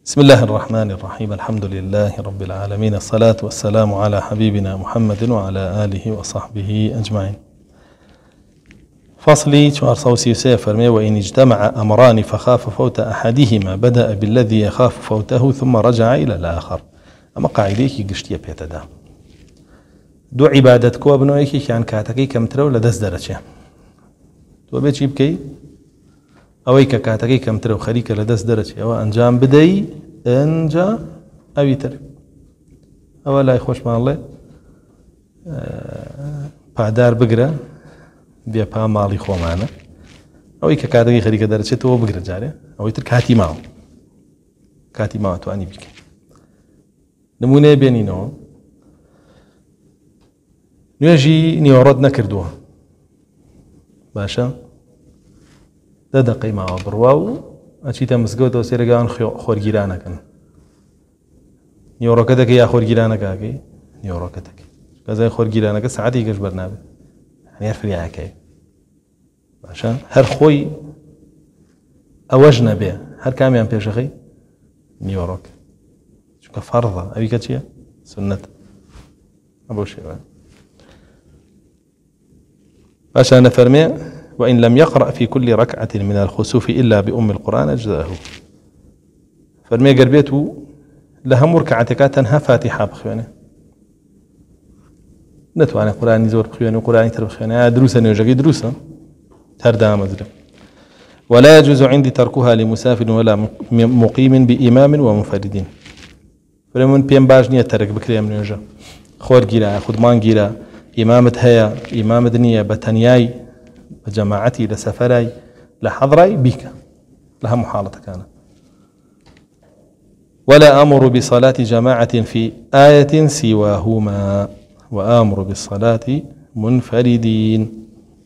بسم الله الرحمن الرحيم. الحمد لله رب العالمين، الصلاة والسلام على حبيبنا محمد وعلى آله وصحبه أجمعين. فصلي 433 فرمي: وإن اجتمع أمران فخاف فوت أحدهما بدأ بالذي يخاف فوته ثم رجع إلى الآخر. أما قاعديك قشتية بيتدا دو عبادتك وابنويك كان كاتكي كم ترو لدس درجة تو بيجي بكي أويك كاتكي كم ترو خريك لدس درجة أو أنجام بدي أنجا أبي تر أو لا يخوش مع الله بعدار بقرة بيا مالي خو معنا أويك كاتكي خريك درجة تو بقرة جاري أو يتر كاتي معه تو أني بك نمونه بينينو نيجي نيورد نكردوها باشا ده قيمة برواو أشيتا مسجود وسيرجان خورجيرانا كان نيوروكتك يا خورجيرانا كاكي نيوروكتك كذا خورجيرانا كساعتي كش برنامج يعني يعرف لي عكاي باشا هر خوي أوجنا به هر كام يوم بيشخي نيوروك شو كفرضة أبي كتشيا سنة أبو شيء باشا نفرمي: وإن لم يقرأ في كل ركعة من الخسوف إلا بأم القرآن أجزاه. فرمي قربيته لهم ركعتك تنها فاتحة بخيانة نتواني قرآن زور بخيانة وقرآن تر بخيانة دروسا نيوجاقي دروسا تردها مزرم. ولا يجوز عندي تركها لمسافر ولا مقيم بإمام ومفردين. فرمون بيان باجنية ترك بكريم نيوجا خور جيرا خدمان جيرا إمامة هيا إمامة دنيا بتنياي بجماعتي لسفراي لحضراي بك لها محالة كان. ولا أمر بصلاة جماعة في آية سواهما وآمر بالصلاة منفردين.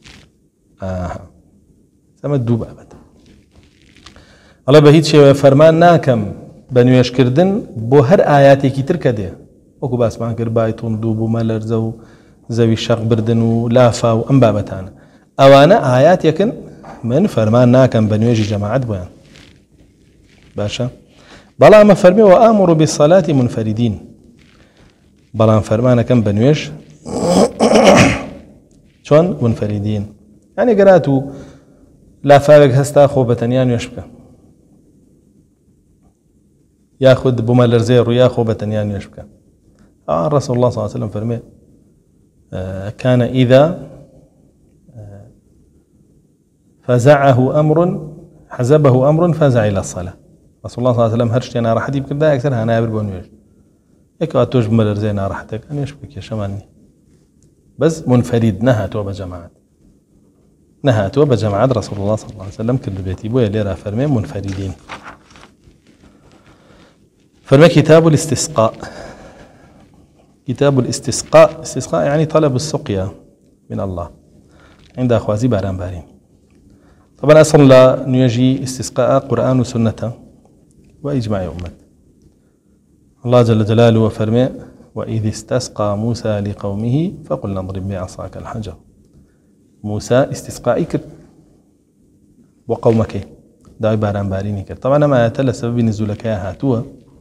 سمدوا بابدا الله بهيت شيء فرمان ناكم بنويش كردن بو هر آياتي كي تركده وكو باسمان كربايتون دوبو مالرزو زوي الشق بردن ولافا وأنبابتان أوانا آيات يكن من فرمان ناكم بنويجي جماعات بيان باشا بلا ما فرمي وآمر بالصلاة منفردين بلا فرمان كم بنويج شون منفردين يعني قراتو لا فارق هستا خوبتنيان يشبك ياخذ بمالرزير وياخذ بتنيان يشبك الرسول الله صلى الله عليه وسلم فرمي كان إذا فزعه أمر حزبه أمر فزع إلى الصلاة. رسول الله صلى الله عليه وسلم هرشتي أنا راح أجيب كذا أكثر أنا أبي بونيش إيك أتوج ملر زين راحتك أنا يشبك يا شماني بس منفرد نهى توبة جماعات نهى توبة جماعات رسول الله صلى الله عليه وسلم كل بيتي بويا ليرا فرمي منفردين. فرمي كتاب الاستسقاء. كتاب الاستسقاء استسقاء يعني طلب السقيا من الله عند أخوازي باران بارين. طبعا أصلا لا نيجي استسقاء قرآن وسنة وإجماع أمة. الله جل جلاله وفرمي: وإذ استسقى موسى لقومه فقلنا اضرب بعصاك الحجر. موسى استسقاء كر وقومك داي باران بارين كر. طبعا ما يتل سبب نزولك يا هاتوا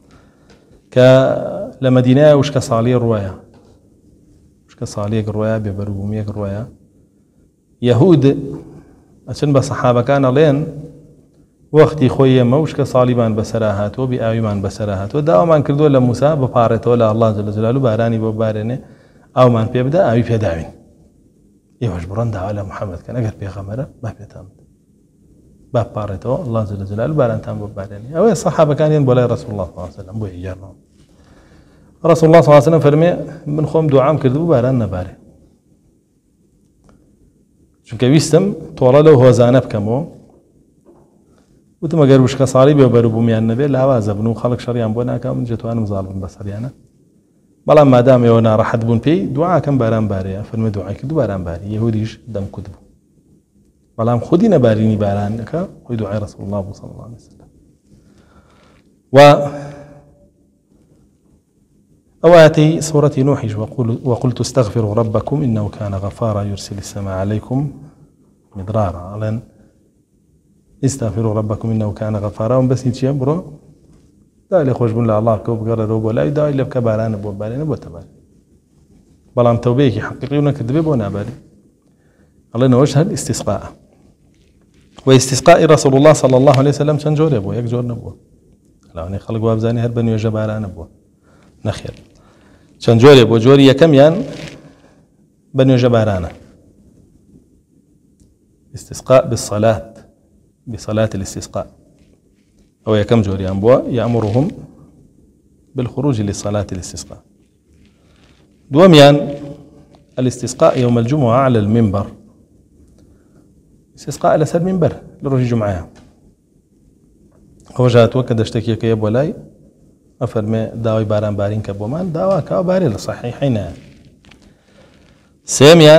لمدينة وش كصالية الرواية وش كصالية الرواية ببرومية الرواية يهود أشن بصحابة كان لين وقتي خويه موش كصالبان بسراهات وبأيمان بسراهات وداومان كردوا لموسى ببارته ولا الله جل جلاله باراني ببارنه أو من بيبدأ أو بيداوين يوش برند على محمد كان أجر بيغمرة ما بيتام ببارته الله جل جلاله باران تام ببارنه أو الصحابة كان ينبغي رسول الله صلى الله عليه وسلم بو يجرنا رسول الله صلى الله عليه وسلم فرمي من خوم دعام كردوا باران نباره چونکە ویستم تۆڵە لەو هۆزانە بکەمەوە وتم ئەگەر وشکە ساڵی بێ بەروبوومیان نەبێت لاوازە بن و خەڵک شەڕیان بۆ ناکەم من دەتوانم زاڵ بم بەسەریانە بەڵام مادام ئێوە ناڕەحەت بوون پێی دوعاکەم باران بارەیە فەرمووی دوعای کرد باران باری یەهودیش دەم کوت بوو بەڵام خودی نەبارینی بارانەکە خۆی دوعای ڕەسوڵ الله بوو صلی الله عليه وسلم. و أواتي سورة نوح وقلت استغفروا ربكم إنه كان غفارا يرسل السماء عليكم مدرارا لأن استغفروا ربكم إنه كان غفارا بس يتشي برو دا لێ خۆشبوون لە الله کە بگەڕێرەوە بۆ لای داوای لێ بکە بارانە بۆ بارێنە بۆ تەبارێ بەڵام تەوبەیەکی حەقیقی و نەکردبێ بۆ نابارێ ئەڵێنەوەش هەر ئیستیسقاءە واستسقاء رسول الله صلى الله عليه وسلم چەند جۆرێ بووە یەک جۆر نەبووە لەوانەیە خەڵک وابزانێ هەر بە نوێژە بارانە بووە نەخێر چەند جۆرێ بووە جۆری یەکەمیان بە نوێژە بارانە استسقاء بصلاة الاستسقاء أو يكم جوري أنبوا يأمرهم بالخروج لصلاة الاستسقاء دوميان الاستسقاء يوم الجمعة على المنبر استسقاء على سر منبر لروج جمعة هو جات وكد اشتكي كيب ولاي أفرمي داوي باران بارين كبومان داوا كاو باري لصحيحين سيميان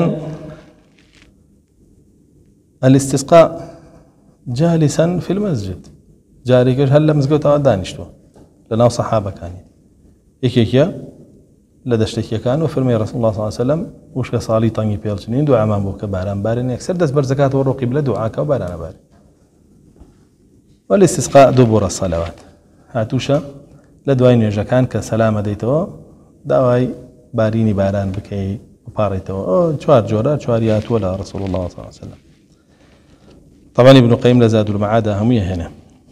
الاستسقاء جالسا في المسجد جاريكش هلا مزقوت دانشتو لنا صحابه كان يكيكيا لدشتكي كان وفرمي رسول الله صلى الله عليه وسلم وش صالي طني بيلشنين دعاء ما بوك باران بارين يكسر دس برزكات ورو قبله دعاء وباران بارين والاستسقاء دبر الصلوات هاتوشا لدواين يجا كان كسلامه ديتو داواي باريني باران بكي وباريتو چوار جورا چواريات ولا رسول الله صلى الله عليه وسلم طبعا ابن القيم لزاد المعاد أهمية هنا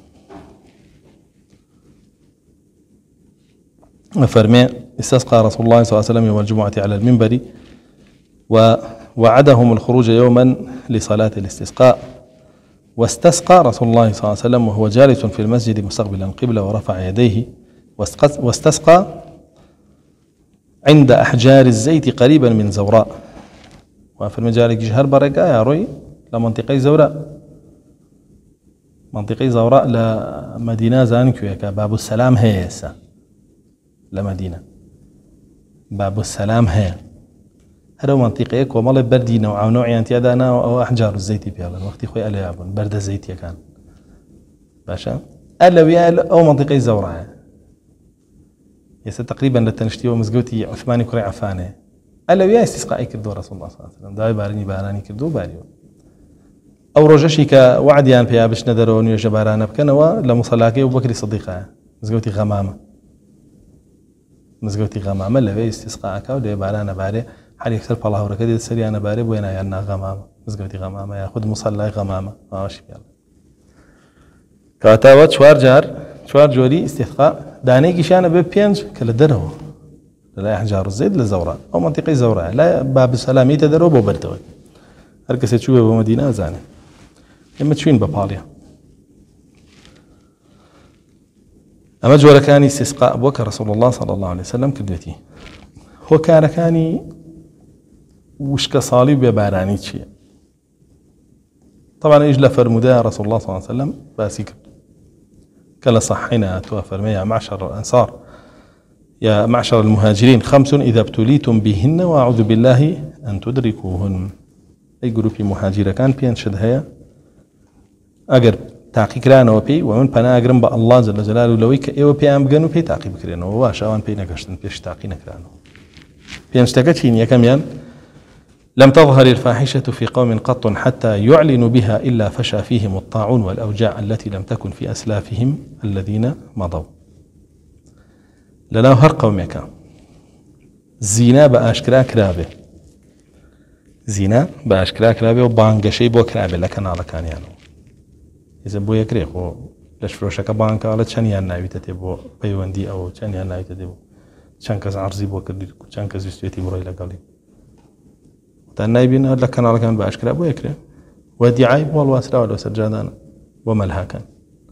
فرمي استسقى رسول الله صلى الله عليه وسلم يوم الجمعة على المنبر ووعدهم الخروج يوما لصلاة الاستسقاء واستسقى رسول الله صلى الله عليه وسلم وهو جالس في المسجد مستقبلا القبلة ورفع يديه واستسقى عند أحجار الزيت قريبا من زوراء وفرمي جارك جهر برقا يا روي لمنطقة زوراء منطقة زوراء لمدينة زانكوية باب السلام هي هسه لمدينة باب السلام هي هذا منطقة يك ومال بردي نوع انتيادنا أو أحجار الزيت بيالا وقت خوي ألا يابون برد الزيت كان باشا ألا ويا أو منطقة زوراء يس تقريبا للتنشتي ومزقوتي عثماني كري عفانة ألا ويا استسقاء كردو رسول الله صلى الله عليه وسلم داي بارني باراني كردو باريو أو رجشي كوعديان فيها باش ندرون يا جباران بكنوا لمصلاكي وبكر صديقه مزقوتي غمامة لبي استسقاء كاو دي باران باري حال يكسر بالله وركدي سري أنا باري وين يانا غمامة مزقوتي غمامة ياخذ مصلى غمامة ماشي يلا كاتاوت شوار جوري استسقاء داني كيشانا ببينج كل درو لا احجار الزيد للزوراء او منطقه زوراء لا باب السلامي تدرو ببردوي هركس تشوفه بمدينه زانه اما تشوين بباليا اما جورا كان استسقاء بوك رسول الله صلى الله عليه وسلم كدتي هو كان وشك صالب بباراني شيء طبعا اجل فرمدا رسول الله صلى الله عليه وسلم باسك كلا صحينا توافر يا معشر الانصار يا معشر المهاجرين 5 إذا ابتليتم بهن وأعوذ بالله أن تدركوهن أي جروبي مهاجرة كان بين شدها أجر تعقيق رانا وبي ومن بنا أجرم بالله جل جلاله لويك إيه وبي أم بجنو بي تعقيب كرينا وواش أوان بي نكشتن بيش تعقينا كرانو بين اشتكتين يا كميان لم تظهر الفاحشة في قوم قط حتى يعلنوا بها إلا فشى فيهم الطاعون والأوجاع التي لم تكن في أسلافهم الذين مضوا لنا هر قومك زينة بأشكرا كرابة زينة بأشكرا كرابة وبانقشي بو كرابة لكن على كان يعني إذا بو يكريخ لش فروشك بانك على تشانيان ناويتة بو بيواندي أو تشانيان ناويتة بو تشانكز عرضي بو كردي تشانكز يستويتي بروي لقالي تنايبين لكن على كان بأشكرا بو يكري ودي عيب والواسرة ولو سجادان وملها كان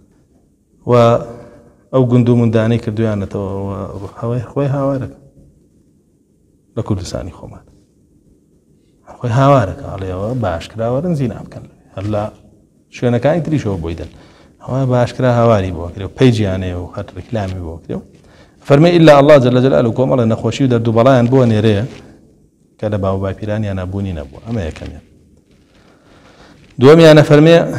أو جندو من داني كردو يعني تو خوي هاوارك لكل لساني خومات خوي هاوارك عليه باش كرا ورن زينة كان هلا شو أنا كان يدري شو بويدن هو باش كرا هاواري بوكريو بيجي يعني وخد ركلامي بوكريو فرمي إلا الله جل جلاله كوم الله نخوشي ودر دوبلاين بو نيريه كذا باو باي بيراني أنا بوني نبو أما يكمل دومي أنا فرمي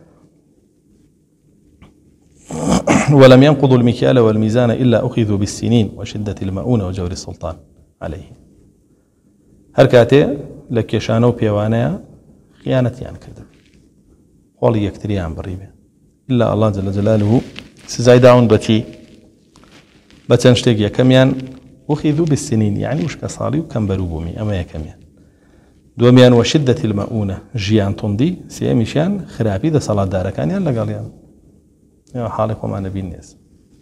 ولم ينقضوا المكيال والميزان إلا أخذوا بالسنين وشدة المؤونة وجور السلطان عليه هركاتي لك يشانو بيوانيا خيانة يعني كذب قولي يكتريان بريبه إلا الله جل جلاله سزايداون بتي بچەند شتێک یەکەمیان وخذوا بالسنين يعني وشکە ساڵی و کەم بەرووبوومی ئەمە یەکەمیان. دووەمیان وشدة المؤونة ژیان توندی. سێمیشیان خراپی دەسەڵاتدارەکانیان لەگەڵیان حاڵی خۆمانە بین نێز.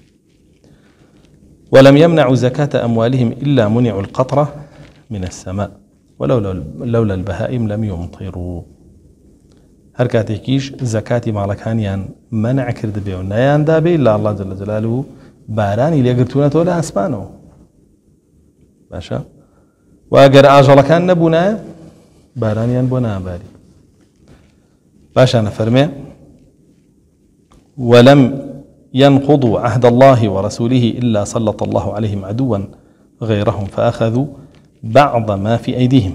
ولم يمنعوا زكاة أموالهم إلا منعوا القطرة من السماء ولولا البهائم لم يمطروا. هر كاتيكيش زكاة مالكانيان منع كرد بيو نيان دابي إلا الله جل جلاله باراني ليقرتونا تولا أسبانو باشا. وأقر آجل كان نبونا بارانيان بونا باري باشا. نفرمي ولم ينقضوا عهد الله ورسوله إلا سلط الله عليهم عدوا غيرهم فأخذوا بعض ما في أيديهم.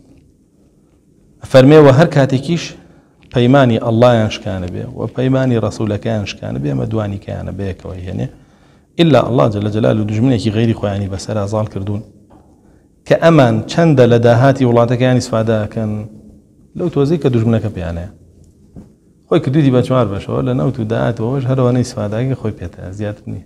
فرمي وهر كاتيكيش پەیمانی الله شکانە بێ و پەیمانی ڕەسوولەکەیان شکانە بێ مەدوانی کەیانە بەیەکەوە هێنێ إلا الله جل جلاله دژمنێکی غەیری خۆیانی بەسەر ئازاڵ کردوون کە ئەمان چەندە لە داهاتی وڵاتەکەیان ئیسفادەکەن لەو تۆزەی کە دژمنەکە پێیانەیە خۆی کردووی بە چوار بەشەوە لە نەوت و داهاتەوەش هەروەنە ئیسفادەکە خۆی پێتە زیاتر نییە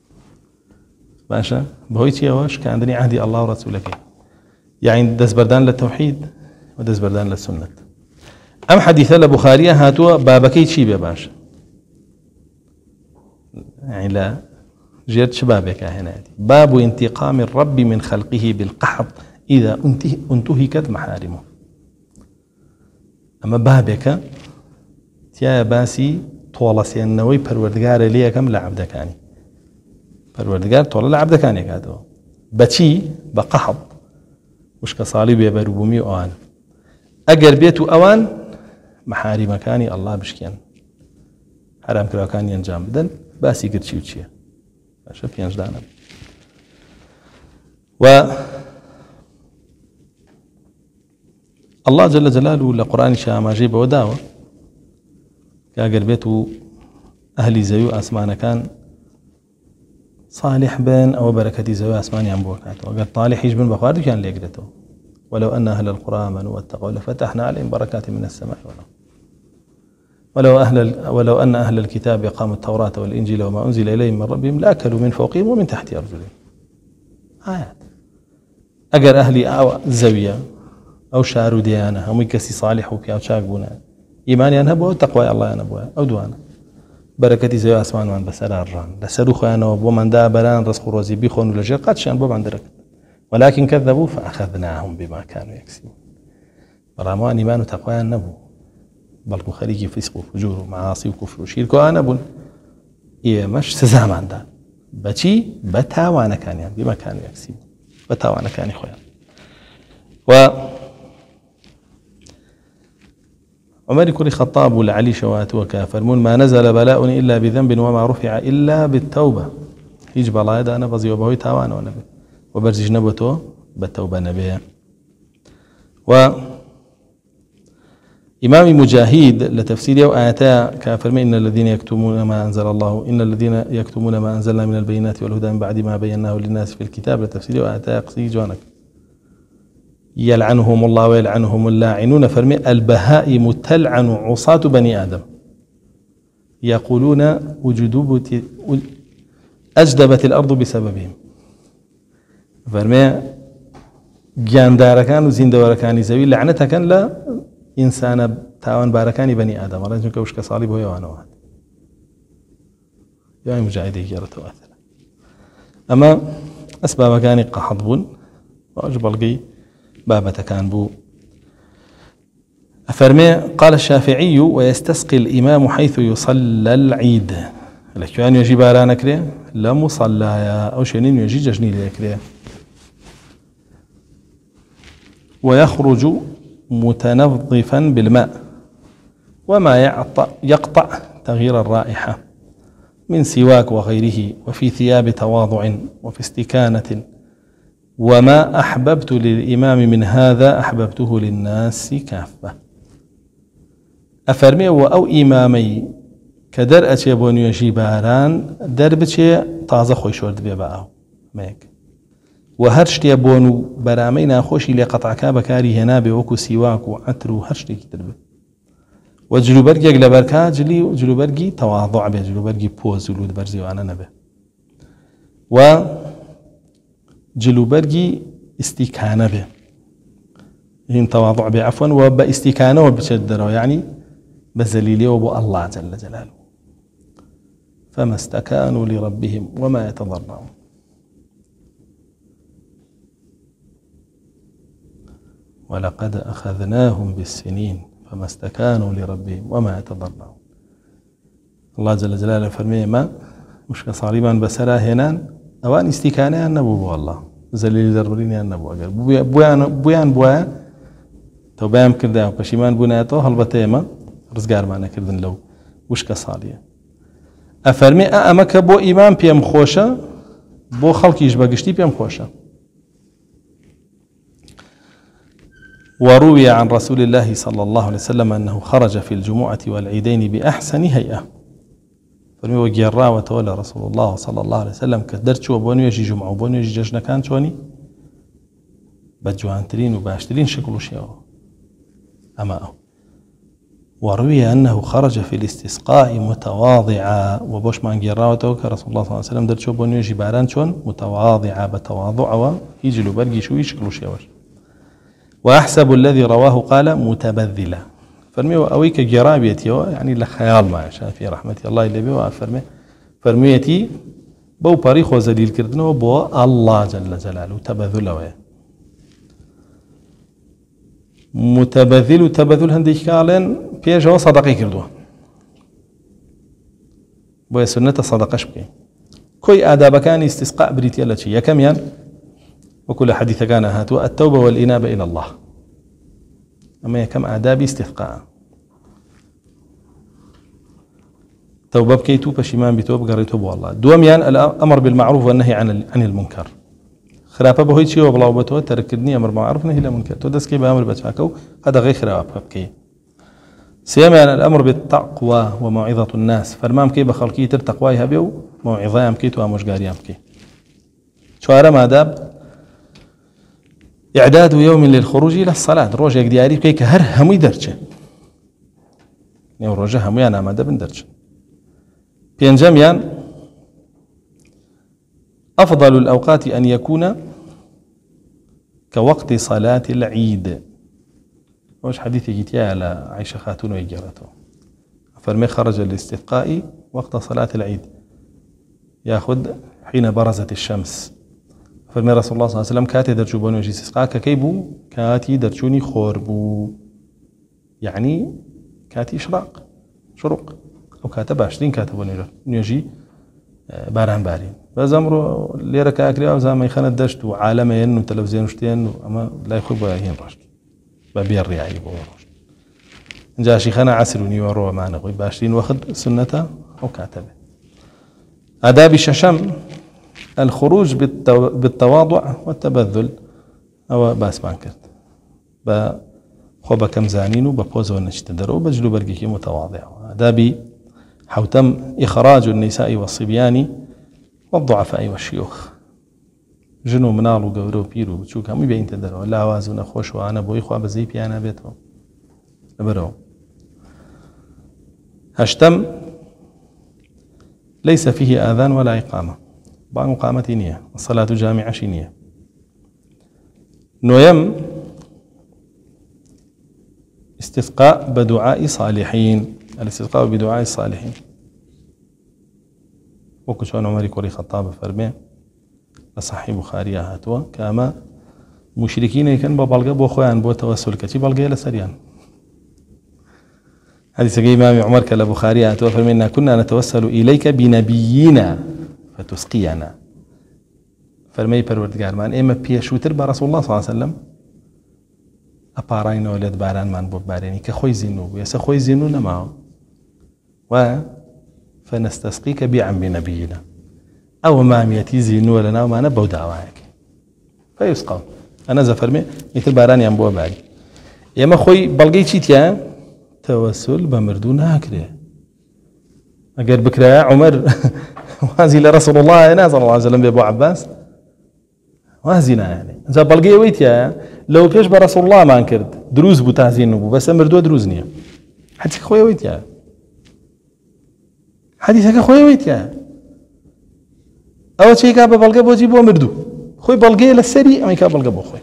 باشە. بەهۆی چیەوە شکاندنی عهدی الله و ڕەسوولەکەی یعنی دەستبەردان لە تەوحید و دەستبەردان لە سنت. أم حديثة لبخارية هاتوا بابكي شي باش يعني لا جيت شبابك هنا باب انتقام الرب من خلقه بالقحط إذا انتهكت محارمه. أما بابك تيا باسي طولسي النووي پروردگار ليكم لعبدكاني پروردگار طول لعبدكاني كاتو بچي بقحط وش كصالب يبربومي اوان اگر بيتو اوان محارمەکانی الله بشکێن حرام کراوەکانی ئەنجام بدەن باسی گرچی و چییە باشە پێنجدانە. و الله جل جلاله لە قورآنیشا ئاماژەی بەوە داوە کە ئەگەر بێت و ئەهلی زەوی و ئاسمانەکان صالح بن ئەوە بەرەکەتی زەوی ئاسمانیان بۆ کاتەوە ئەگەر طالیحیش بن بە خواردویان لێگرێتەوە. ولو أن أهل القرى آمنوا واتقوا لفتحنا عليهم بركات من السماء والأرض ولو أن أهل الكتاب أقاموا التوراة والإنجيل وما أنزل إليهم من ربهم لأكلوا من فوقهم ومن تحت أرجلهم. آيات أجر أهلي أو زاوية أو شارو ديانة هم كسي صالح وبيا شاقبونا إيماني أنا بو تقوى الله أنا بو أو دوانا بركتي زي أسمان من بسر الران لسروخ أنا ومن دا بران رزق روزي بيخون ولا جر قد شان بو عند درك ولكن كذبوا فأخذناهم بما كانوا يكسبون. برمان إيمان وتقوى النبو بلكو خليجي فسق وفجور ومعاصي وكفر وشرك وأنا بن إيه مش سزامان دا بچي بتاوانا كان يعني بما كانوا يكسبون بتاوانا كان خويا. و عمر كل خطاب والعلي شوات وكافرمون ما نزل بلاء إلا بذنب وما رفع إلا بالتوبة. هيج بلاء دا أنا بزي وبهوي تاوانا ونبي وبرزج نبته بالتوبة نبيه. و إمام مجاهد لتفسيره آياتا كافر إن الذين يكتمون ما أنزل الله إن الذين يكتمون ما أنزلنا من البينات والهدى من بعد ما بيناه للناس في الكتاب لتفسيره آياتا قصي جوانك يلعنهم الله ويلعنهم اللاعنون. فرمي البهائم تلعن عصاة بني آدم يقولون أجدبت الأرض بسببهم. فرمي گیاندارەکان و زیندەوەرەکانی زەوی لعنەتەکەن لە ئینسانە تاوانبارەکانی بەنی ئادەم ڕێ چونکە وشکە ساڵی بۆ ئێوانەوە هات یای مجاهدێکی گەڕێتەوە ئەثەر. ئەمە ئەسبابەکانی قەحەت بوون واش بەڵگەی بابەتەکان بوو. أفرمي قال الشافعي ويستسقي الإمام حيث يصلى العيد لكوان يجي باران كري لا مصلايا أو شنين يجي ججني لكري ويخرج متنظفا بالماء وما يقطع تغيير الرائحة من سواك وغيره وفي ثياب تواضع وفي استكانة. وما أحببت للإمام من هذا أحببته للناس كافة. أفرمي أو إمامي كدر أتي بون يجي باران در بچي تازه خوي شورد بي باو ميك وهرشتي بونو برامي ناخوشي لقطعك بكاري هنا بوكو سواك وعتر وهرشتي كتربه وجلوبرگي لبركا جلوبرگي تواضع به جلوبرگي بوز ولود برزي وانا نبه و جلوبرگی استیکانه به هین تواضع به عفوا و با استیکانه و بچدره يعني بزليليه وبو الله جل جلاله فما استكانوا لربهم وما يتضرعون ولقد أخذناهم بالسنين فما استكانوا لربهم وما يتضرعون الله جل جلاله فرمي ما مشك صليبا بسرا هنان اوان استكانه النبو الله زليل ضربرين النبو اگر بویان توبام کرده و پشیمان بوناتو هلبته ما رزگار معنا کردن لو وشك صاليه افرمي امك بو امام بيم خوشه بو خلقيش بقشتي بيم خوشه وروي عن رسول الله صلى الله عليه وسلم أنه خرج في الجمعة والعيدين بأحسن هيئة فرمي وجيرا وتولى رسول الله صلى الله عليه وسلم كدرت شو بوني يجي جمعة وبوني يجي جشنا كان شوني بجوانترين وباشترين شكله شيء أما وروي أنه خرج في الاستسقاء متواضعا وبوش ما جيرا وتوكى رسول الله صلى الله عليه وسلم درت شو بوني يجي باران شون متواضعا بتواضع ويجي له برقي شو يشكله شيء وأحسب الذي رواه قال متبذلا فرمي أويك جرابيتي يعني لخيال ما في رحمة الله اللي بيه فرميتي بو بريخ وزليل كردنا بو الله جل جلاله تبذل ويا متبذل تبذل هنديك قالن بيج هو صدقي كردوه بو سنة صدقش بكي كوي آداب كان استسقاء بريتي الله شيء كم وكل حديث كان هاتوا التوبة والإنابة إلى الله أما كم آداب استثقاء توبة بكيتو بشيمان بتوب قريتو والله دوميان الأمر بالمعروف والنهي عن المنكر خرافة بهوي شيء وبلا وبتو تركدني أمر بالمعروف نهي المنكر تودس كي بأمر بتفاكو هذا غير خرافة بكي سيما الأمر بالتقوى وموعظة الناس فرمام كي بخلقي ترتقواي هبيو موعظة أمكيتو أمش قاري أمكي شوارم آداب إعداد يوم للخروج إلى الصلاة روجة دياري كيك هر همي درجة نيو روجة همي أنا ما دبن درجة بينجميان أفضل الأوقات أن يكون كوقت صلاة العيد وش حديث جيتيا على عائشة خاتون ويجرته فرمي خرج الاستسقاء وقت صلاة العيد يأخذ حين برزت الشمس فرمي رسول الله صلى الله عليه وسلم كاتي درجو بوني وجي استسقاء كيبو كاتي درجوني خوربو يعني كاتي إشراق شروق أو كاتب 20 كاتبوني نيجي باران بارين بزمرو ليرة كاكري أو زعما يخنا دشت وعالمين وتلفزيون وشتين أما لا يخوب هين رشد ببير رياعي بورشد جاشي خنا عسر ونيورو معنا قوي باشرين واخد سنته أو كاتبه آداب الششم الخروج بالتواضع والتبذل أو باس بانكرت بخوبة كم زانين وببوز ونشتدر وبجلو برقيكي متواضع آدابي حوتم إخراج النساء والصبيان والضعفاء والشيوخ جنو منال وقورو بيرو بتشوك هم يبين تدروا لا وازون خوش وأنا بوي خوا بزي بيانا بيتهم نبرو هشتم ليس فيه آذان ولا إقامة بعض مقامة نية الصلاة جامعة شنية نويم استسقاء بدعاء صالحين الاستسقاء بدعاء الصالحين وكشان عمر كوري خطاب فرمي صحيح بخاري هاتوا كما مشركين يكن ببلغ بو خوان بو توسل كتي بلغ لسريان حديث امام عمر كلا بخاري هاتوا فرمي إن كنا نتوسل اليك بنبينا فتسقينا فرمي پروردگار من اما بيشوتر برسول الله صلى الله عليه وسلم أباراين ولد باران من بو باريني كخوي زينو يس خوي زينو نما و فنستسقيك بعم نبينا أو ما ميتي زينو لنا وما نبو دعواك فيسقى أنا زفرمي مثل باران ينبو باري يما خوي بلغي تشيتيا توسل بمردون هكذا أقول بكرة عمر وازي لرسول الله صلى الله عليه وسلم بأبو عباس وازينا يعني إذا بلغي ويتيا لو بيش برسول الله ما انكرت دروز بو تهزين نبو بس مردو دروز نية حديثك خويا ويتيا حديثك خويا ويتيا أو شيء كاب بلقى بوجي بو مردو خوي بلقى للسري أما كاب بلقى بو خوي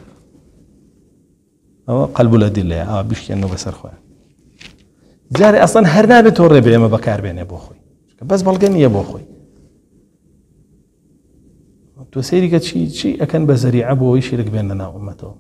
أو قلب الأدلة بيشكي إنه بسر خوي جاري أصلا هرنا بتوري بيما بكار بين أبو خوي بس بلقاني يا أبو خوي توسيري قد شيء أكن بزريعة أبو يشيرك بيننا أمته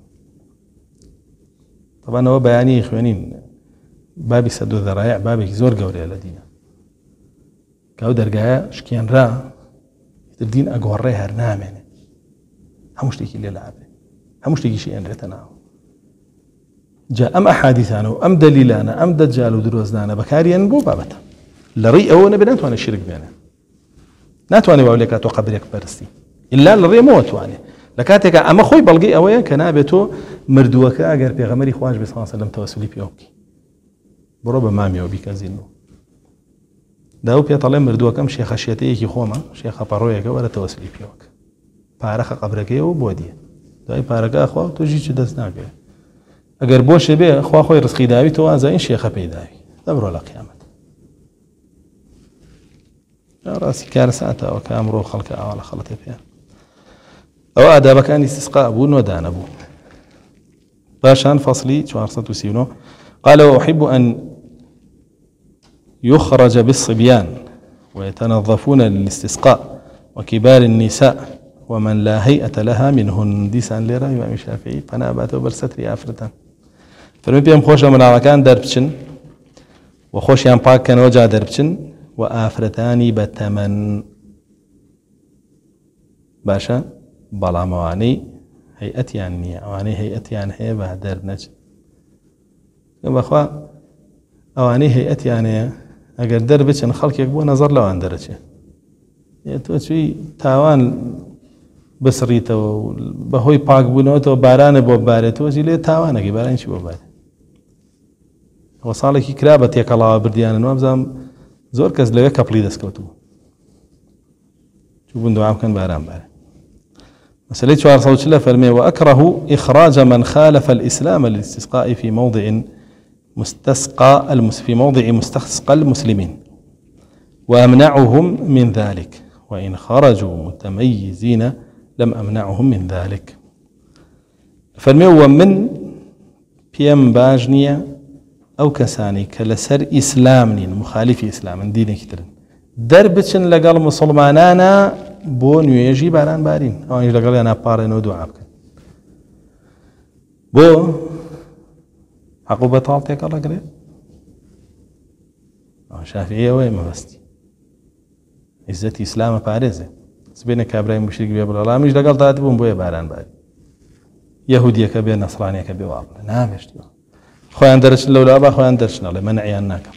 طبعا هو بياني إخوانين بابي سدو ذرايع بابي زور قوري على دينا كاو درقايا شكيان را الدين أقوري هرنام يعني هموش تيكي اللي لعبه هموش تيكي شيء أنرتنا جاء أم أحاديثانا أم دليلانا أم دجال ودروزنا بكاريا بو بابتا لري أو نبي وانا الشرك بينا ناتواني وأوليكاتو قبريك برستي إلا لري مو تواني لكاتك أما خوي بلقي أويا كنابتو مردوك أجر بيغمري خواج بس صلى الله عليه وسلم توسلي بيوكي بروبا مامي وبيك زينو داو بيطلع مردوك أم شيخ خشيتي خوما شيخ بارويك ولا توسلي بيوك بارخ قبرك وبودي داي بارك أخوا تجي تدسناك أجر بوش بيه أخوا خوي رزقي داوي تو زين شيخ بيداوي دبروا لقيامة راسي كارثة أو كامرو خلق على خلطي فيها أو آداب كان استسقاء أبو ودان أبو باشان فصلي 430 قال وأحب أن يخرج بالصبيان ويتنظفون للاستسقاء وكبار النساء ومن لا هيئة لها منهن ديسان لرا إمام الشافعي فنابات وبرستري آفرتان فرمي بيام خوش من عركان دربشن وخوش يام باك كان وجه دربشن وآفرتاني بتمن باشا بلا مواني هيئتي يعني اواني هيئتي يعني هي بهدر نج كما اخوا اواني هيئتي يعني اگر دربچن خلق يقبو نظر لو ان درچه تو شي تاوان بسريته بهوي باك بنوتو باران بو بارتو زي تاوان كي باران شي بو بار وصالك كرابه يكلا برديان نو زام زور كز لو كبلي دسكوتو شوفون دعاء كان باران بار مسألة شوار صوت الله فرمي وأكره إخراج من خالف الإسلام للاستسقاء في موضع مستسقى المسلمين وأمنعهم من ذلك وإن خرجوا متميزين لم أمنعهم من ذلك فرمي ومن بيم باجنية أو كساني كلسر إسلام مخالف إسلام دين كتر دربتشن لقال مسلمانانا بو نوێژی باران بارین ئەوانش لەگەڵیان ناپارێنەوە دوعا بکەن بۆ حەق و بەتاڵ تێکەڵ ئەگرێت شافعی ئەوەیە مەبەستی عیزەتی ئیسلامە پارێزێ سبێنە کابرای مشریک بێ بڵێ وەڵامیش لەگەڵ دادی بووم بۆیە باران باری یەهودیەکە بێ نەسڕانیەکە بێ وا بڵێ نامێشتیوە خۆیان دەرچن لەولا با خۆیان دەرچنەڵێ مەنعیان ناکەم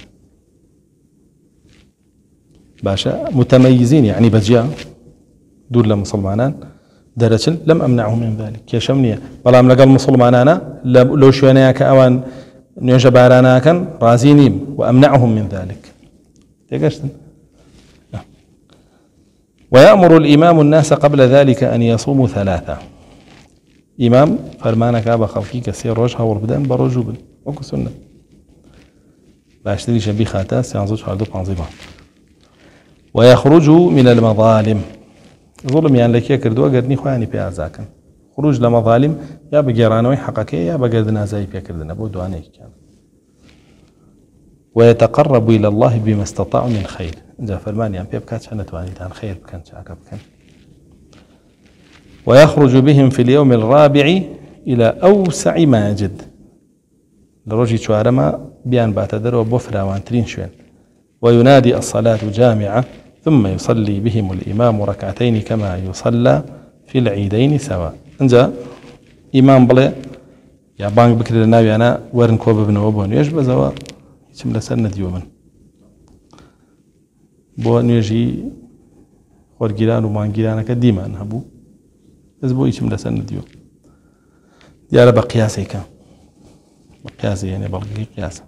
باشە متميزين يعني بجيا دول لمسلمانان درجل لم أمنعهم من ذلك كشمنية بلام لقال مسلمانانا لو شوانيا كأوان نيوش بارانا كان رازينيم وأمنعهم من ذلك تقشتن ويأمر الإمام الناس قبل ذلك أن يصوموا 3 إمام فرمانك أبا خلقي كسير رجها والبدان برجوب وكو سنة باشتري شبي خاتا سيانزوج حالدو بانزيبان ويخرجوا من المظالم ظلم يعني لك يكردوا قردني خواني بيعزاكن خروج لمظالم يا بجيرانوي حقكي يا بقردنا زي بيكردنا بودوانيك كان ويتقرب إلى الله بما استطاعوا من خير جاء فرمان يعني بيبكات شانتواني تان خير بكان شاكا بكان ويخرج بهم في اليوم الرابع إلى أوسع ما يجد لرجي شوارما بيان باتدر وبفرا وانترين شوين وينادي الصلاة جامعة ثم يصلي بهم الإمام ركعتين كما يصلى في العيدين سواء انجا إمام بلي يا بانك بكر النبي أنا ورن كوب ابن وبون يجب زوا يتم لسنة يوما بون يجي خور جيران ومان جيران كديما نهبو بو يتم لسنة يوم ديارة بقياسي كان بقياسي يعني بلقي قياسا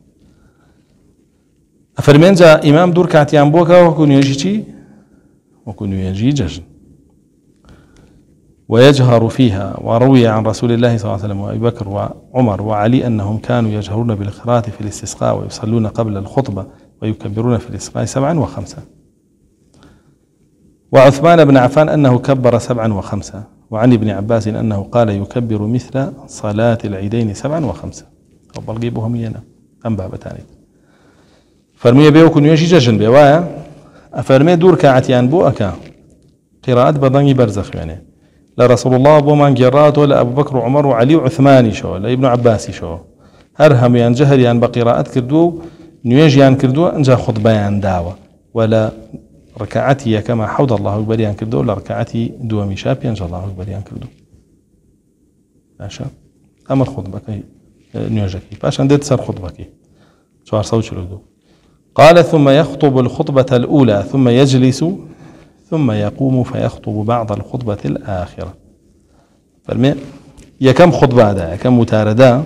أفرمين جاء إمام دور كاتيان بوكا وكون يجي وكون يجي ججن ويجهر فيها وروي عن رسول الله صلى الله عليه وسلم وأبي بكر وعمر وعلي أنهم كانوا يجهرون بالقراءة في الاستسقاء ويصلون قبل الخطبة ويكبرون في الاستسقاء 7 و5 وعثمان بن عفان أنه كبر 7 و5، وعن ابن عباس أنه قال يكبر مثل صلاة العيدين 7 و5. أو بلغي بهم ينا أم بابتاني فرمي بيوكن يجي ججن بوايا أفرمي دور كعتيان بو أكا قراءة بضني برزخ يعني لا رسول الله بو من قرات ولا أبو بكر وعمر وعلي وعثماني شو لا ابن عباسي شو هرهم يان جهر يان بقراءة كردو نيجي يان كردو انجا خطبة يان دعوة ولا ركعتي كما حوض الله أكبر يان كردو ولا ركعتي دوامي شابي انجا الله أكبر يان كردو ماشا أما الخطبة كي نيجي باش عندي تسر خطبة كي شو صوت شلو قال ثم يخطب الخطبة الأولى ثم يجلس ثم يقوم فيخطب بعض الخطبة الآخرة. فرمي يا كم خطبة هذا كم متاردة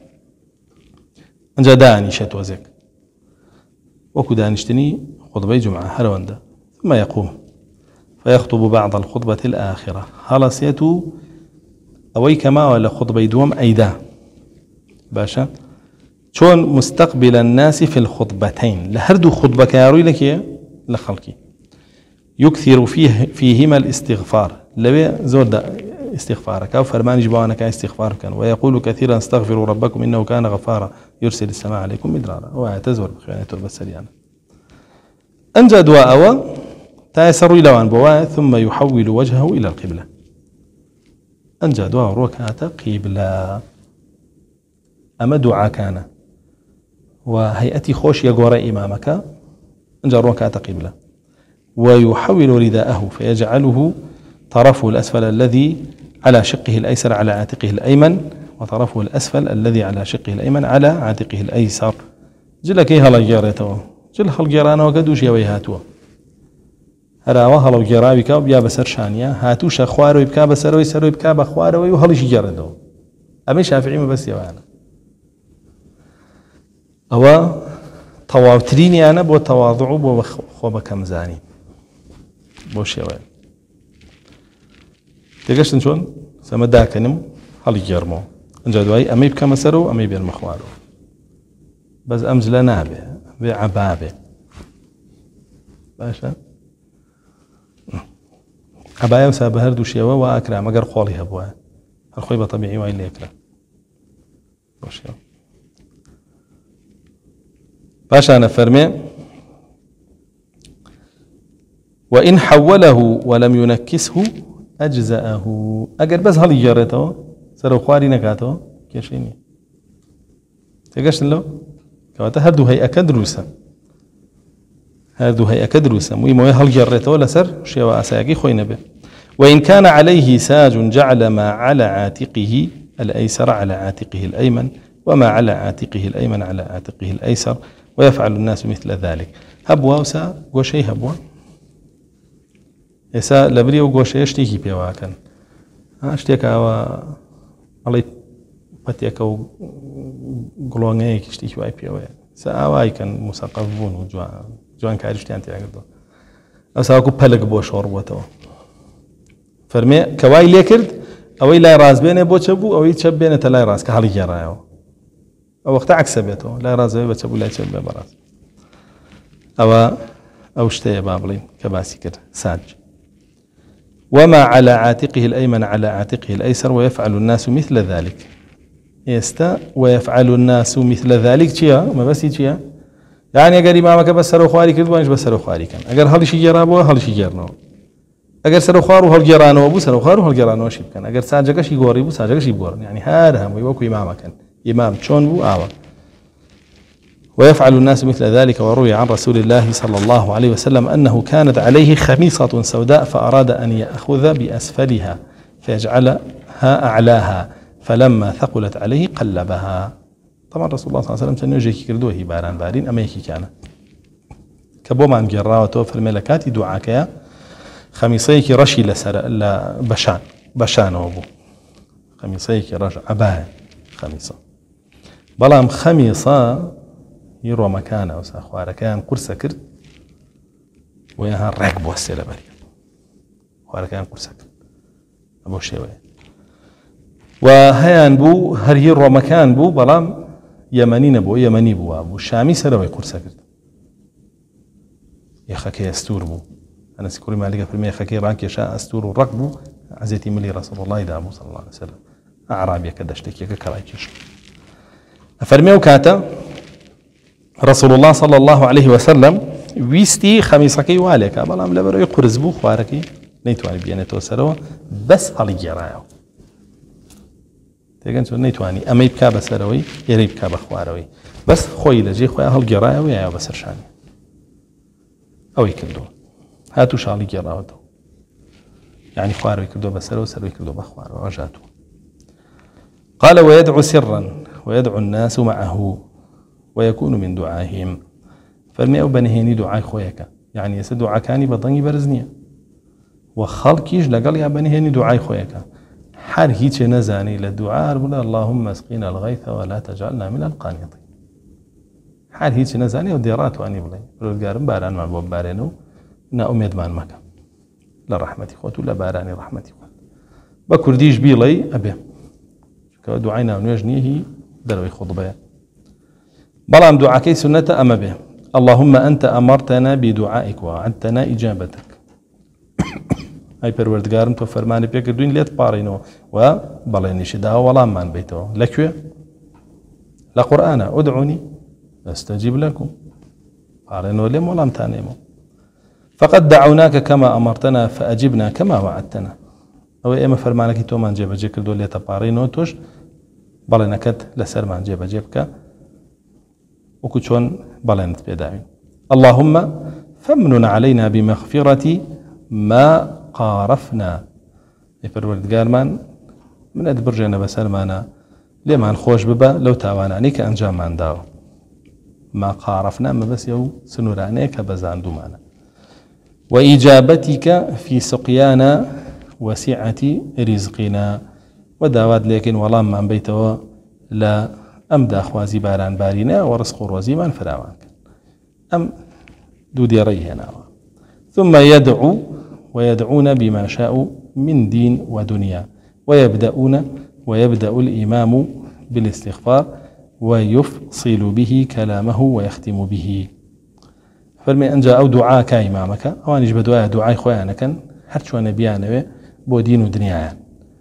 انجا داني شتوزك وكو دانشتني خطبة جمعة هروندا ثم يقوم فيخطب بعض الخطبة الآخرة خلاصيته أوي كما ولا خطبة دوم أيدا باشا شون مستقبل الناس في الخطبتين لهردو خطبة كاروي لك يا لخلقي يكثر فيهما الاستغفار لبي زود استغفارك أو فرمان جبانك استغفار كان ويقول كثيرا استغفروا ربكم إنه كان غفارا يرسل السماء عليكم مدرارا ويعتذر بخيانة البسريان أنجا دواء أو تايسر إلى بواء ثم يحول وجهه إلى القبلة أنجا دواء ركعة قبلة أما دعاء كان وهيئتي خوش يقرأ إمامك أنجا ركعة قبلة ويحول رداءه فيجعله طرفه الأسفل الذي على شقه الأيسر على عاتقه الأيمن وطرفه الأسفل الذي على شقه الأيمن على عاتقه الأيسر جل كي هلا جارته جل هل جارانا وقدوش يويهاتوا هلا وهلا جارا بك وبيا بسر شانيا هاتوش أخواره يبكى بسر ويسر يبكى بأخواره وهلش جارته أمي شافعي ما بس يوانا أو تواضعيني أنا بو تواضع بو خوبة كمزاني بوش يوان تيجاشن شون سمدا كنم هل يجرمو انجا دواي أمي بكم سرو أمي بين مخوارو بس أمزلا نابه بعبابه باشا عباية وسابه هردو شيوا وأكرا مقر قولي هبوا الخويبة طبيعي وإن يكرا بوش يوان باشا أنا فرمي وإن حوله ولم ينكسه أجزأه أجر بس هل يجرته سرو خواري نكاته كيشيني تيجاش له كواتا هردو هي أكدروسا هردو هي أكدروسا مهم هل جرته لسر شيء أساقي خوينا به وإن كان عليه ساج جعل ما على عاتقه الأيسر على عاتقه الأيمن وما على عاتقه الأيمن على عاتقه الأيسر ويفعل الناس مثل ذلك هبوا وسا قوشي هبوا يسا لبري وقوشي يشتيكي بيواكن اشتيك او علي باتيك او قلونغي يشتيكي واي بيواكن سا اواي كان مثقفون وجوان كارشتي انتي اقدو اسا اكو بلق بوشور بوتو فرمي كواي ليكرد اوي لا راز بيني بوشبو اوي تشب بيني تلاي راز كهالي جرايو او وقت عكس بيتو لا راز بيتشبو لا تشب براز او اشتي بابلين كباسي كده ساج وما على عاتقه الأيمن على عاتقه الأيسر ويفعل الناس مثل ذلك يستا ويفعل الناس مثل ذلك تيا ما بس تيا يعني أجر إمامك بس سرو خواري كذا وانش بس سرو خواري كان أجر هل شيء جرابه هل شيء جرناه أجر سرو خوارو هل جرانه أبو سرو خوارو هل جرانه شيء كان أجر ساجك شيء غوري أبو ساجك شيء غورن يعني هذا هم يوكو إمامك كان إمام شون بو آوا ويفعل الناس مثل ذلك وروي عن رسول الله صلى الله عليه وسلم أنه كانت عليه خميصة سوداء فأراد أن يأخذ بأسفلها فيجعلها أعلاها فلما ثقلت عليه قلبها طبعا رسول الله صلى الله عليه وسلم سنوجيكي كردوه باران بارين أميكي كان كبوما مجراوته في الملكات دعاكيا خميصيك رشي لسر بشان وابو خميصيك رش عباية خميصة بلام خميصة يروى مكانه وساخواره كان قرصة كرد وياها راكب وسيلة بريا خواره كان قرصة كرد أبو شيوي وهيان بو هر يروى مكان بو بلام يمنين بو أبو الشامي سروي قرصة كرد يخاك يستور بو أنس كوري مالك فرمي خكي راكي شاء أستور الركب عزيتي ملي رسول الله دامو صلى الله عليه وسلم أعرابي كدشتكي كرايكيش فرمي وكاتا رسول الله صلى الله عليه وسلم ويستي خميسكي والك بلام لبرو يقرز بو خواركي نيتواني بيانتو سروا بس على جرايو تيجن شو نيتواني أما يبكى بسروي يري يبكى بخواروي بس خوي لجي خويا هالجرايو يا بسرشاني أو يكلدو هاتو شالي جراوتو يعني خوارو يكلدو بسرو سرو يكلدو بخوارو رجاتو قال ويدعو سرا ويدعو الناس معه ويكون من دعائهم فرمي أو بنهيني دعاء خويك يعني يسد دعاء كاني بضني برزنية وخلقيش لقال يا بنهيني دعاء خويك حر هيك نزاني للدعاء بلا اللهم اسقينا الغيث ولا تجعلنا من القانطين حر هيك نزاني وديرات واني بلاي رجال باران مع بارانو نا أميد مان مكة لا رحمتي خوت ولا باراني رحمتي خوت بكرديش بيلي أبي كدعينا ونجنيه دروي خطبه بلام دعاكي سنة أما به اللهم أنت أمرتنا بدعائك وعدتنا إجابتك أي پروردگارم تو فرماني بيك دوين ليت بارينو و بلينيش دا ولام من بيتو لكوي لقرآن ادعوني استجيب لكم بارينو لم ولام تانيمو فقد دعوناك كما أمرتنا فأجبنا كما وعدتنا أو إما فرمانك تو من جيب جيك دو ليت بارينو توش بلينكت لسر من جيب جيبك وكتشون بلنت بيداوين اللهم فمن علينا بمغفرة ما قارفنا يفرورد من أدبرجنا بسلمانا لما خوش ببا لو تاواناني كأنجام من داو ما قارفنا ما بس يو سنورانيك بزاندو معنا وإجابتك في سقيانا وسعة رزقنا وداواد لكن والله من بيته لا أم داخوازي باران بارينا ورزق روزي من فراوان أم دودي ريهنا ثم يدعو ويدعون بما شاءوا من دين ودنيا ويبدأ الإمام بالاستغفار ويفصل به كلامه ويختم به فرمي أن جاء دعاء كإمامك أو أن يجب دعاء خوانك كان حرشوا نبيانا بو دين ودنيا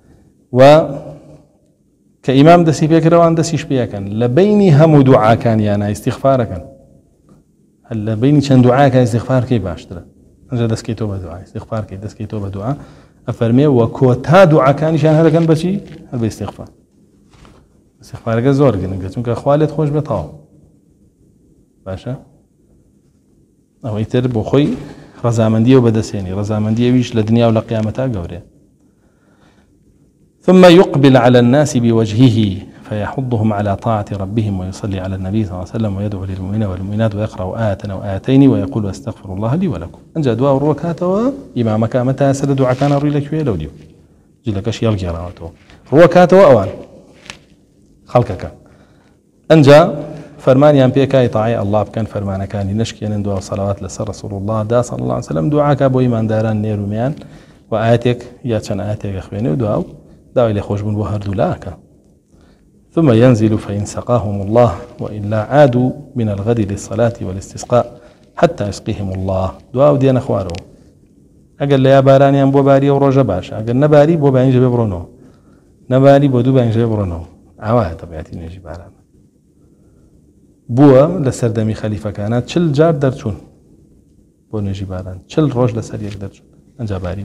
كإمام دسي فيك روان دسيش بيكن لبيني هم دعاء كان يانا استغفار كان هل لبيني كان دعاء كان استغفار كي باشترا أنجا دسكي توبة دعاء استغفار كي دسكي توبة دعاء أفرمي وكوتا دعاء كان شان هذا كان بشي هل باستغفار استغفار كان زور كان چونك خوالت خوش بطاو باشا أو يتر بخوي رزامندية وبدسيني رزامندية ويش لدنيا ولا قيامتها قوري ثم يقبل على الناس بوجهه فيحضهم على طاعة ربهم ويصلي على النبي صلى الله عليه وسلم ويدعو للمؤمنين والمؤمنات ويقرأ آية أو آيتين ويقول أستغفر الله لي ولكم أنجا دعاء الركعات وإمامك متى سد دعاء كان ريلك لو ديو جلك أشياء الجراوته ركعات وأوان خلقك أنجا فرمان يان بيكاي طاعي الله كان فرمان كان نشكي أن دعاء صلوات لسر رسول الله دا صلى الله عليه وسلم دعاءك أبو إيمان داران نيرو ميان وآياتك ياتشان آياتك أخويني ودعاء داوي لخوش بن بوهر دولاك ثم ينزل فإن سقاهم الله وإلا عادوا من الغد للصلاة والاستسقاء حتى يسقيهم الله دعاء ديان أخواره أقل ليا باراني أم بو باري وروجة باشا أقل نباري بو باني جبه برونو نباري بو دو باني جبه برونو عواه طبيعتي نجي باران بوا لسردمي خليفة كانت چل جار درچون بو نجي باران چل روج لسر يك درچون أنجا باري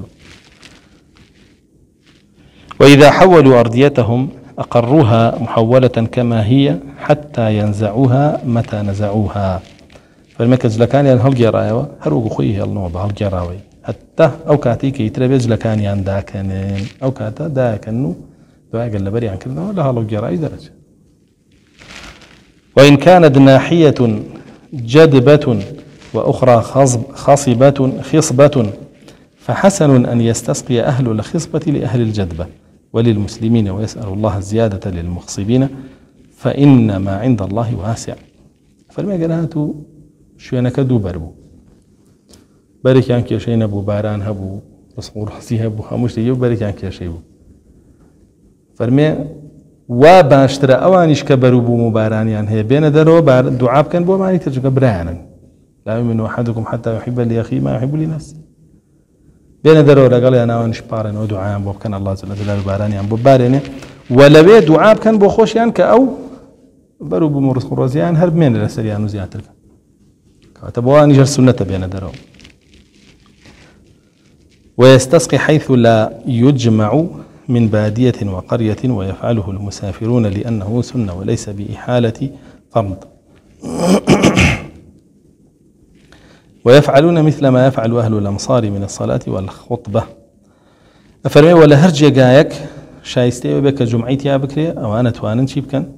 وإذا حولوا أرضيتهم أقروها محولة كما هي حتى ينزعوها متى نزعوها فالمكز لكان هل جرايوا هروق خويه النوبة هل جراوي حتى أو كاتي كي تربيز لكان ينداكن أو كاتا داكنو دعاء قال لبري عن كذا ولا هل جراي درجة وإن كانت ناحية جدبة وأخرى خصبة فحسن أن يستسقي أهل الخصبة لأهل الجدبة وللمسلمين ويسأل الله الزيادة للمخصبين فإن ما عند الله واسع فلما قالاتو شوينك دو بربو بارك عنك يا شيء نبو باران هبو رسول راسي هبو هموش يو بارك عنك يا شيء فرمي وباشترى اوانيش كبرو بو مباران يعني هي بين درو دعاء كان بو ماني ترجع برانا لا يؤمن احدكم حتى يحب لاخيه ما يحب لنفسه بين درو لقال أنا ونشبارن ودعاء بو كان الله جل جلاله باراني عن ببارنه ولا بي دعاء كان بو خوشيان كأو برو بمورس خروزيان هرب من السريان وزياتك كتبواني جر سنة بين درو ويستسقي حيث لا يجمع من بادية وقرية ويفعله المسافرون لأنه سنة وليس بإحالة فرض ويفعلون مثل ما يفعل أهل الأمصار من الصلاة والخطبة أفرمي ولا هرج يقايك شايستي بك جمعيتي يا بكري أو أنا توانن شي بكن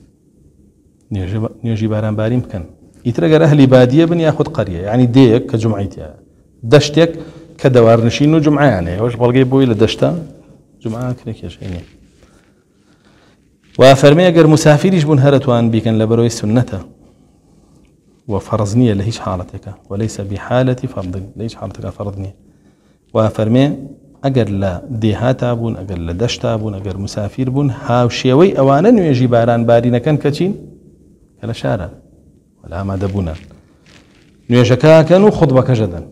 نيجي باران بارين بكن يترقر أهل بادية بن ياخذ قرية يعني ديك كجمعيتي دشتك كدوار نشينو جمعة يعني وش بلقي بوي لدشتا جمعة كريك يا شيني وفرمي أجر مسافر يجبون هرتوان بيكن لبروي سنته وفرضنية لهيش حالتك وليس بحالة فرض ليش حالتك فرضنية وفرمي أجر لا ديهات بون أجر لا دشتا بون أجر مسافر بون هاو شيوي أوانا يجي باران بارين كان كتشين كلا شارع ولا ما دبونا نيجكا كانوا خطبة جدا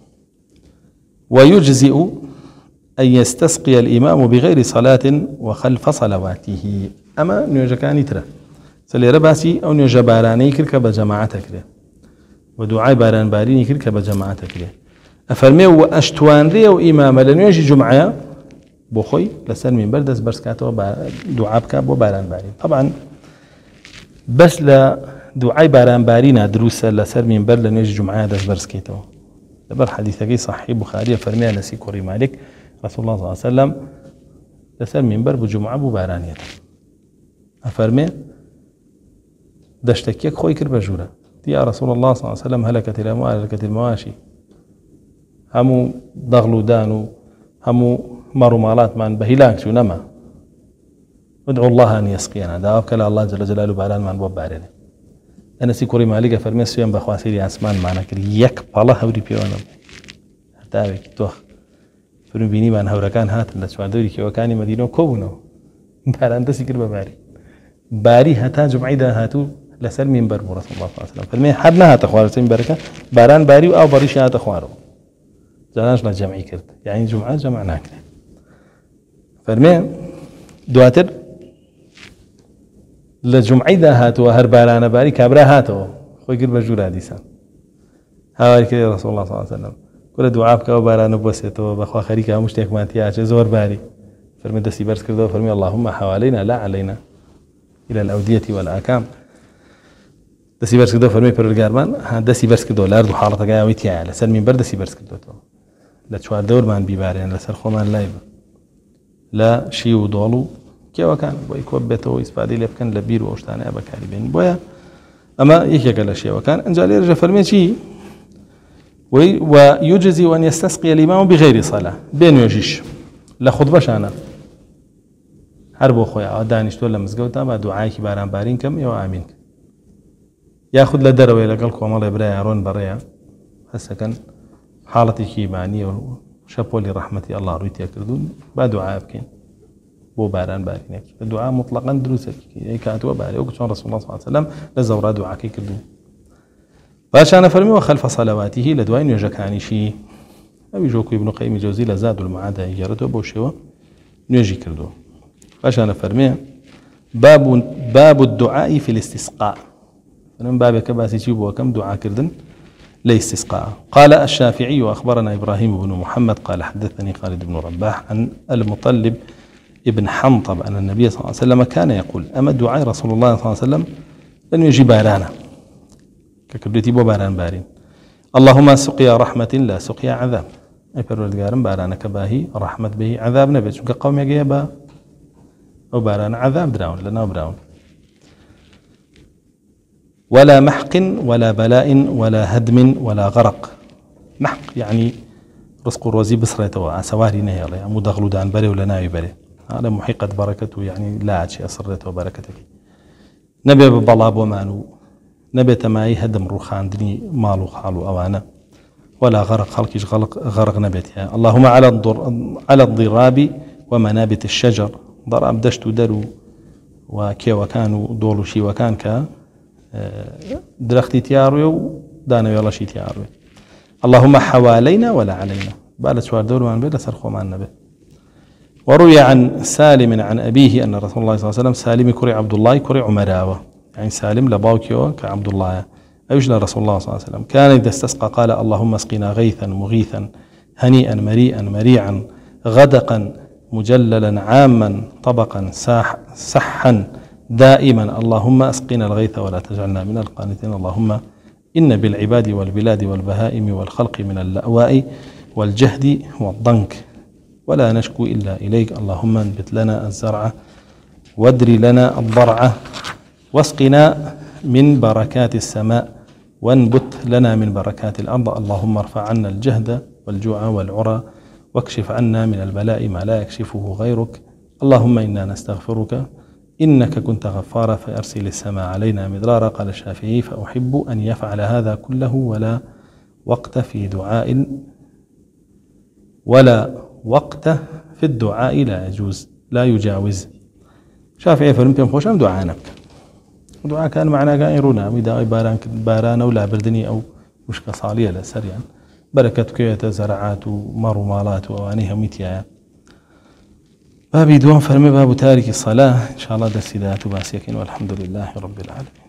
ويجزئ أن يستسقي الإمام بغير صلاة وخلف صلواته أما نيجكاني ترى سليرة باسي أو نيجا باراني كركا بجماعتك له ودعاء باران باريني كركا بجماعتك له أفرمي وأشتوان ري أو إمام لنيجي جمعة بخوي لسن من بردس برسكاته دعاء بكاب وباران بارين طبعا بس لا دعاء باران بارينا دروسا لسر من برد لنيجي جمعة دس برسكيته دبر حديثك صحيح بخاري فرمي نسي كوري مالك رسول الله صلى الله عليه وسلم لسر من برد بجمعة ببارانية أفرمي دشتكيك خوي كرب جورا يا رسول الله صلى الله عليه وسلم هلكت الأموال هلكت المواشي همو ضغلو دانو همو مرو مالات من بهلاك شو نما ادعو الله أن يسقينا دعوك الله جل جلاله باران من بوب بارنه أنا سيكوري مالك فرمي سويان بخواسيري عثمان معنا كري يك بالله هوري بيوانا هتاوي توخ فرمي بيني من هوركان هات لشوار دوري كي وكاني مدينة كوبنو باران تسيكر بباري باري هتا جمعيدا هاتو لسر منبر رسول الله صلى الله عليه وسلم فرمي حدنا هات خوارتين بركة باران باري أو بريش هات خوارو جاناش لجمعي كرت يعني جمعة جمعناك فرمي دواتر لجمعي دا هاتو هر باران باري كابرا هاتو خوي قرب جورا ديسان هاواري كده رسول الله صلى الله عليه وسلم كل دعاء بك وباران بوسيتو بخوا خريكا مشتاق مانتياش زور باري فرمي دسي برس كردو فرمي اللهم حوالينا لا علينا إلى الأودية والآكام دسي برس كردو فرمي بررقارمان دسي برس كردو لاردو حالة قايا ويتيا على سن من بر دسي برس كردو تو لا تشوار دور مان بيبارين لسر خومان لايب لا شي ودولو كيف كان ويكوبته إسبادي لبكن لبير وأشتانه بكاري بين بويا أما يحيى قال شيء وكان أنجالي رجع فرمي شيء ويجزي أن يستسقي الإمام بغير صلاة بين يجيش لا خطبة أنا حرب خويا دانش ولا مزجوتا بعد دعائك باران بارين كم يو آمين ياخذ لدروي لقلكم الله يبرأ يرون بريا هسه كان حالتي كيمانية وشابوا لرحمتي الله رويتي أكردون بعد دعاء بكين بو باران بارين الدعاء مطلقا دروسك كانت وباري وكان رسول الله صلى الله عليه وسلم لزورا دعاء كي كردو باش أنا فرمي وخلف صلواته لدواء يجكاني شي أبي جوكو ابن قيم الجوزي لزاد المعاد يجرته بوشيوا نيجي كردو باش أنا فرمي باب الدعاء في الاستسقاء من باب كباسي تجيبوا كم دعاء كردن لاستسقاء قال الشافعي وأخبرنا إبراهيم بن محمد قال حدثني خالد بن رباح عن المطلب ابن حنطب أن النبي صلى الله عليه وسلم كان يقول أما دعاء رسول الله صلى الله عليه وسلم لن يجي بارانا ككبرتي بو باران بارين اللهم سقيا رحمة لا سقيا عذاب أي پروردگارم بارانا كباهي رحمة به عذاب نبي چونك قوم يجيبا أو بارانا عذاب دراون لنا براون ولا محق ولا بلاء ولا هدم ولا غرق محق يعني رزق الروزي بصرته سواري نهي الله مدخلو دان بري ولا ناوي بري هذا محقة بركته يعني لا شيء أسرته وبركته نبي ببلاب ومانو نبي تماي هدم روخاندني مالو خالو أوانا ولا غرق خلقش غرق نبتها اللهم على الضراب ومنابت الشجر ضرب دشت درو وكي وكانوا دولو شي وكان ك درختي تياروي ودانا يلا شي تياروي اللهم حوالينا ولا علينا بالة شوار دور من بيت سرخو مع النبي. وروي عن سالم عن أبيه أن رسول الله صلى الله عليه وسلم سالم كري عبد الله كري عمراوة، يعني سالم لباوكيو كعبد الله أيش رسول الله صلى الله عليه وسلم كان إذا استسقى قال اللهم اسقنا غيثا مغيثا هنيئا مريئا مريعا غدقا مجللا عاما طبقا سحا دائما اللهم اسقنا الغيث ولا تجعلنا من القانتين اللهم إن بالعباد والبلاد والبهائم والخلق من اللأواء والجهد والضنك ولا نشكو إلا إليك اللهم انبت لنا الزرع وادر لنا الضرع واسقنا من بركات السماء وانبت لنا من بركات الأرض اللهم ارفع عنا الجهد والجوع والعرى واكشف عنا من البلاء ما لا يكشفه غيرك اللهم إنا نستغفرك إنك كنت غفارا فأرسل السماء علينا مدرارا. قال الشافعي فأحب أن يفعل هذا كله ولا وقت في الدعاء لا يجاوز. شافعي فرمتهم خوشم دعاء نبك دعاء كان معنا قائرونا وإذا باران ولا بردني أو مشكلة صالية لسريعا بركة كية زرعات ومرمالات وأوانيها ميتيا. بابي دوام فرمي باب تارك الصلاة إن شاء الله درسي ذات باسيكين والحمد لله رب العالمين.